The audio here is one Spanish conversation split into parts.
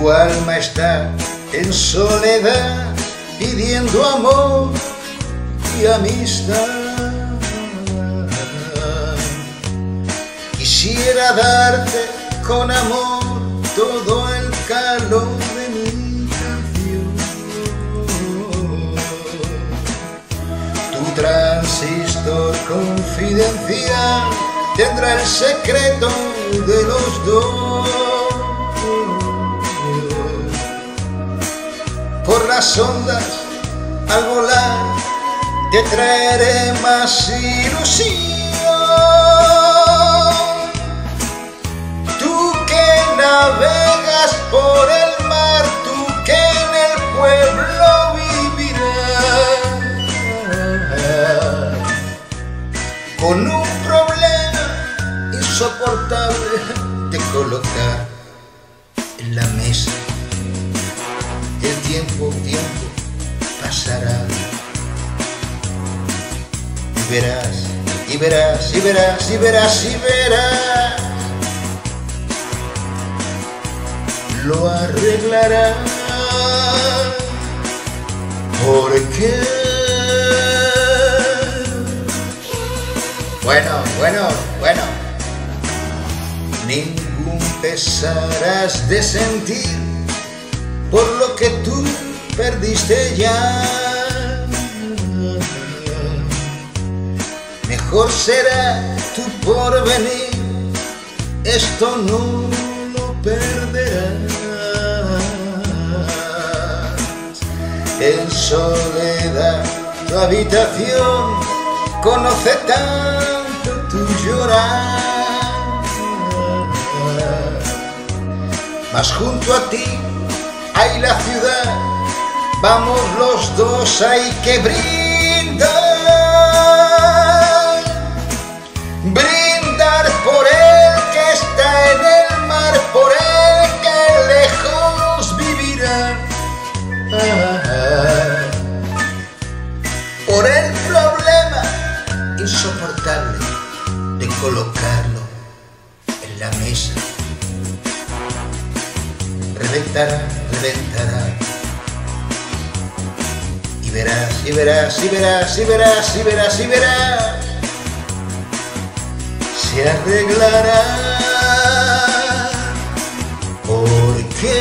Tu alma está en soledad, pidiendo amor y amistad. Quisiera darte con amor todo el calor de mi canción. Tu transistor confidencial tendrá el secreto de los dos. Por las ondas al volar te traeré más ilusión. Tú que navegas por el mar, tú que en el pueblo vivirás, con un problema insoportable de colocar en la mesa. El tiempo pasará y verás, y verás, y verás, y verás, y verás. Lo arreglarás, porque bueno, ningún pesar has de sentir por lo que tú perdiste ya. Mejor será tu porvenir, esto no lo perderás. En soledad tu habitación conoce tanto tu llorar, mas junto a ti hay la ciudad, vamos los dos, hay que brindar. Brindar por el que está en el mar, por el que lejos vivirá. Por el problema insoportable de colocarlo en la mesa. Reventará, y verás, y verás, y verás, y verás, y verás, y verás. Se arreglará, porque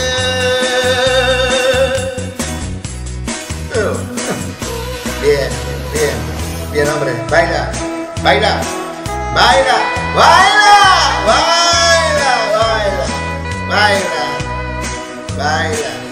bien hombre, baila, baila, baila, baila, baila, baila, baila, baila.